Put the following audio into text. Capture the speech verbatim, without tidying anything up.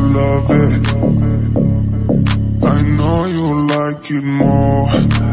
love it. I know you like it more.